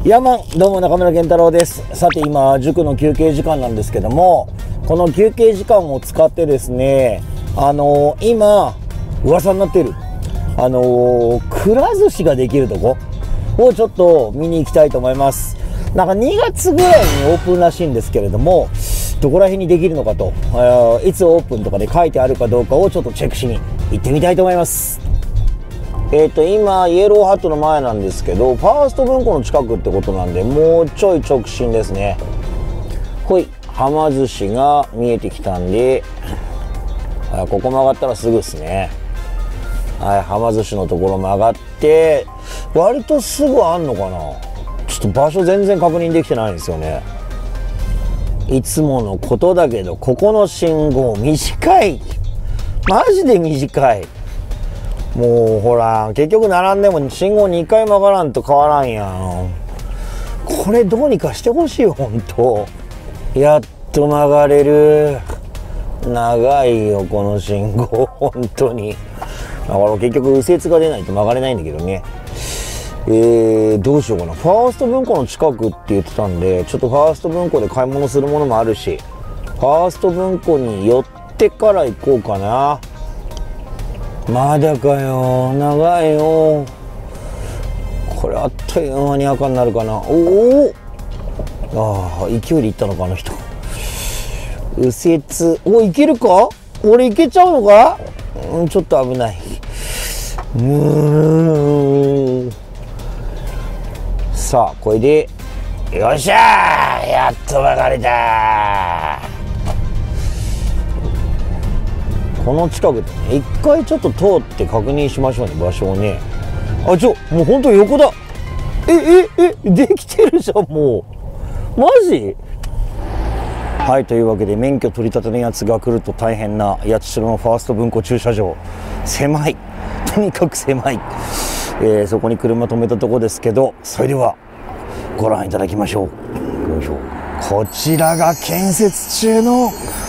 どうも中村健太郎です。さて今塾の休憩時間なんですけども、この休憩時間を使ってですね、今噂になっているくら寿司ができるとこをちょっと見に行きたいと思います。なんか2月ぐらいにオープンらしいんですけれども、どこら辺にできるのかと、いつオープンとかで書いてあるかどうかをちょっとチェックしに行ってみたいと思います。今イエローハットの前なんですけど、ファースト文庫の近くってことなんで、もうちょい直進ですね。ほい、はま寿司が見えてきたんで、ここ曲がったらすぐですね。はい、はま寿司のところ曲がって、割とすぐあんのかな。ちょっと場所全然確認できてないんですよね。いつものことだけど、ここの信号短い。マジで短い。もうほら、結局並んでも信号2回曲がらんと変わらんやん。これどうにかしてほしいよ、ほんと。やっと曲がれる。長いよ、この信号。ほんとに。だから結局右折が出ないと曲がれないんだけどね。どうしようかな。ファースト文庫の近くって言ってたんで、ちょっとファースト文庫で買い物するものもあるし、ファースト文庫に寄ってから行こうかな。まだかよ、長いよ。これあっという間に赤になるかな。おお、ああ、勢いでいったのか、あの人。右折、いけるか？俺いけちゃうのか？ちょっと危ない。さあ、これで、よっしゃー！やっと曲がれたー。この近くでね、一回ちょっと通って確認しましょうね、場所をね。もうほんと横だ。できてるじゃん、もう。マジ？はい、というわけで、免許取り立てのやつが来ると大変な八代のファースト文庫駐車場。狭い。とにかく狭い。そこに車止めたとこですけど、それではご覧いただきましょう。よいしょ。こちらが建設中の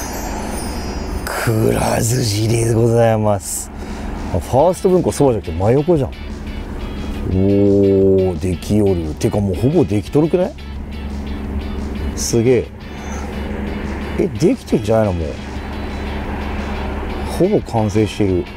くら寿司でございます。ファースト文庫そうじゃなくて真横じゃん。おー、できよる。てかもうほぼできとるくない？すげえ。できてんじゃないの？もうほぼ完成してる。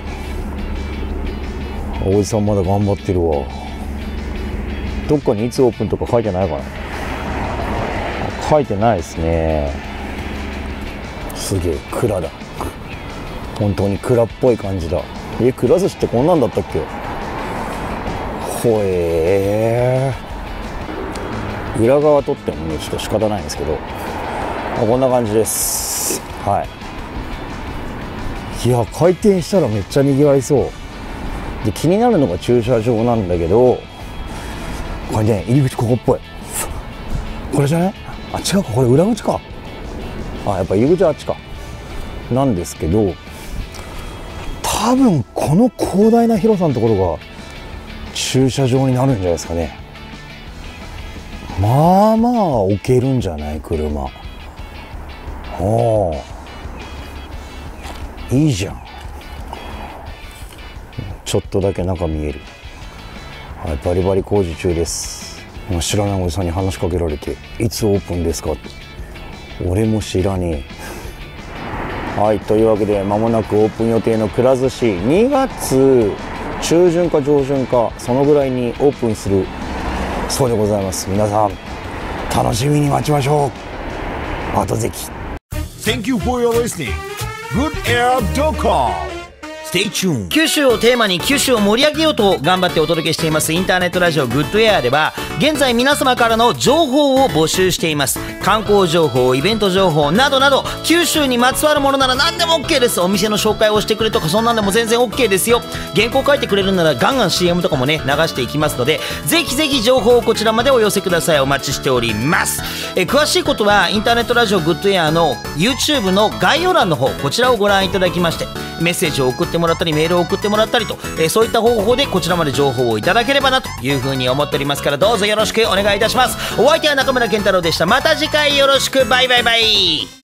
おじさんまだ頑張ってるわ。どっかにいつオープンとか書いてないかな。書いてないですね。すげえ、蔵だ。本当に蔵っぽい感じだ。くら寿司ってこんなんだったっけ？ほえー。裏側撮ってもね、ちょっと仕方ないんですけど、こんな感じです。はい。いや、開店したらめっちゃ賑わいそう。で、気になるのが駐車場なんだけど、これね、入り口ここっぽい。これじゃない？あ、違うか、これ裏口か。やっぱ入り口はあっちか。なんですけど、多分この広大な広さのところが駐車場になるんじゃないですかね。まあまあ置けるんじゃない？車。いいじゃん。ちょっとだけ中見える。はい、バリバリ工事中です。知らないおじさんに話しかけられて、いつオープンですかって。俺も知らねえ。はい、というわけで間もなくオープン予定のくら寿司、2月中旬か上旬かそのぐらいにオープンするそうでございます。皆さん楽しみに待ちましょう。後ぜき。 Thank you for your listening. GoodAir.com。Stay tuned。 九州をテーマに九州を盛り上げようと頑張ってお届けしていますインターネットラジオグッドエアでは、現在皆様からの情報を募集しています。観光情報、イベント情報などなど、九州にまつわるものなら何でも OK です。お店の紹介をしてくれとか、そんなんでも全然 OK ですよ。原稿書いてくれるならガンガン CM とかもね流していきますので、ぜひぜひ情報をこちらまでお寄せください。お待ちしております。詳しいことはインターネットラジオグッドエアの YouTube の概要欄の方、こちらをご覧いただきまして、メッセージを送ってもらったりメールを送ってもらったりと、そういった方法でこちらまで情報をいただければなというふうに思っておりますから、どうぞよろしくお願いいたします。お相手は中村健太郎でした。また次回よろしく。バイバイバイ。